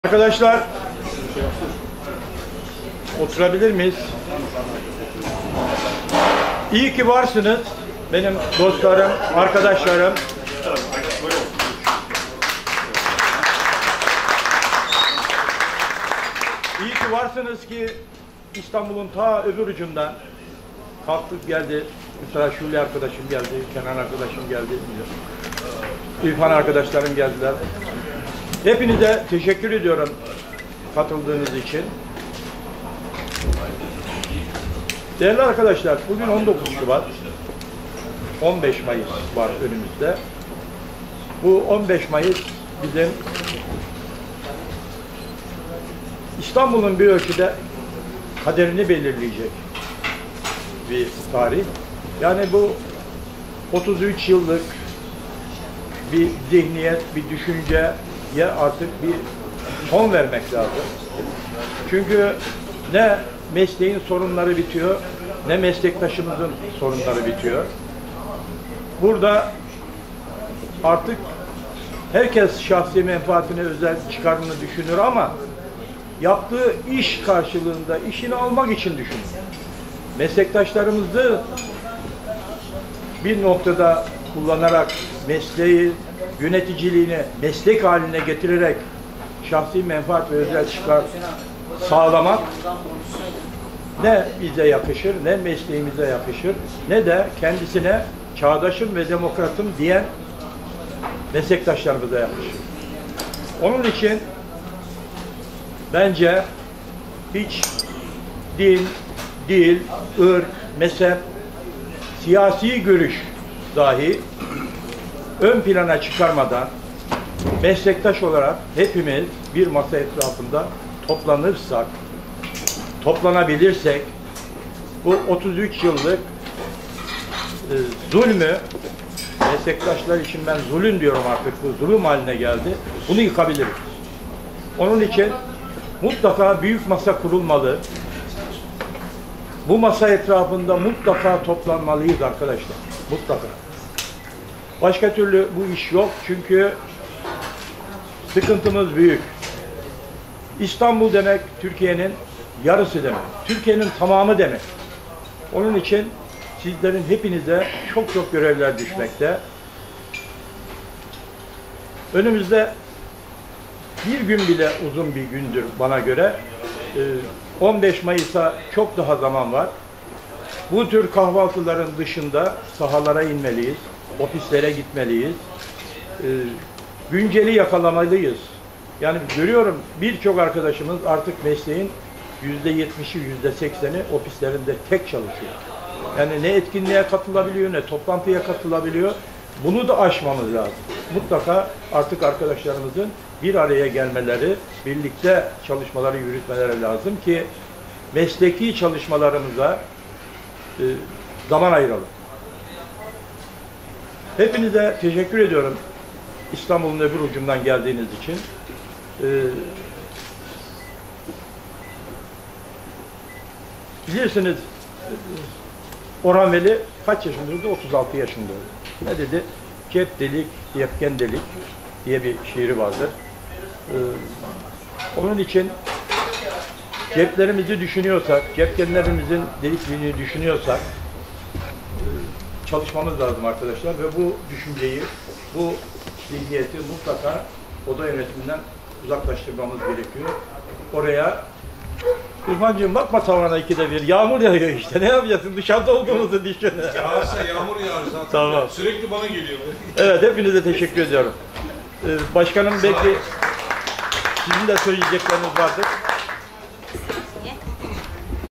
Arkadaşlar, oturabilir miyiz? İyi ki varsınız benim dostlarım, arkadaşlarım. İyi ki varsınız ki İstanbul'un ta öbür ucundan kalktık geldi. Mesela Şule arkadaşım geldi, Kenan arkadaşım geldi, İrfan arkadaşlarım geldiler. Hepinize teşekkür ediyorum katıldığınız için. Değerli arkadaşlar, bugün 19 Şubat, 15 Mayıs var önümüzde. Bu 15 Mayıs bizim İstanbul'un bir ölçüde kaderini belirleyecek bir tarih. Yani bu 33 yıllık bir zihniyet, bir düşünceye artık bir son vermek lazım. Çünkü ne mesleğin sorunları bitiyor, ne meslektaşımızın sorunları bitiyor. Burada artık herkes şahsi menfaatine, özel çıkarını düşünür ama yaptığı iş karşılığında işini almak için düşünür. Meslektaşlarımızı bir noktada kullanarak mesleği, yöneticiliğini meslek haline getirerek şahsi menfaat ve özel çıkar sağlamak ne bize yakışır, ne mesleğimize yakışır, ne de kendisine çağdaşım ve demokratım diyen meslektaşlarımıza yakışır. Onun için bence hiç din, dil, ırk, mezhep, siyasi görüş dahi ön plana çıkarmadan meslektaş olarak hepimiz bir masa etrafında toplanırsak, toplanabilirsek bu 33 yıllık zulmü, meslektaşlar için ben zulüm diyorum artık, bu zulüm haline geldi, bunu yıkabiliriz. Onun için mutlaka büyük masa kurulmalı. Bu masa etrafında mutlaka toplanmalıyız arkadaşlar. Mutlaka. Başka türlü bu iş yok çünkü sıkıntımız büyük. İstanbul demek Türkiye'nin yarısı demek. Türkiye'nin tamamı demek. Onun için sizlerin hepinize çok çok görevler düşmekte. Önümüzde bir gün bile uzun bir gündür bana göre. 15 Mayıs'a çok daha zaman var. Bu tür kahvaltıların dışında sahalara inmeliyiz, ofislere gitmeliyiz, günceli yakalamalıyız. Yani görüyorum birçok arkadaşımız artık mesleğin %70'i, %80'i ofislerinde tek çalışıyor. Yani ne etkinliğe katılabiliyor, ne toplantıya katılabiliyor. Bunu da aşmamız lazım. Mutlaka artık arkadaşlarımızın bir araya gelmeleri, birlikte çalışmaları yürütmeleri lazım ki mesleki çalışmalarımıza zaman ayıralım. Hepinize teşekkür ediyorum İstanbul'un öbür ucundan geldiğiniz için. Bilirsiniz Orhan Veli kaç yaşındaydı? 36 yaşındaydı. Ne dedi? Cep delik, yepken delik diye bir şiiri vardır. Onun için ceplerimizi düşünüyorsak, cepkenlerimizin delikliğini düşünüyorsak çalışmamız lazım arkadaşlar ve bu düşünceyi, bu zihniyeti mutlaka oda yönetiminden uzaklaştırmamız gerekiyor. Oraya İrfancığım bakma tavana ikide bir. Yağmur yağıyor işte. Ne yapacaksın? Dışarıda olduğumuzu düşün. Yağarsa yağmur yağar zaten. Tamam. Sürekli bana geliyor. Evet, hepinize teşekkür ediyorum. Başkanım belki sizin de söyleyecekleriniz vardır.